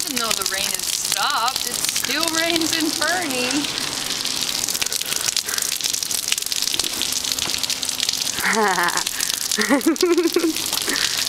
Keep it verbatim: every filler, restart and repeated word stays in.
Even though the rain has stopped, it still rains in Fernie. Ha ha ha.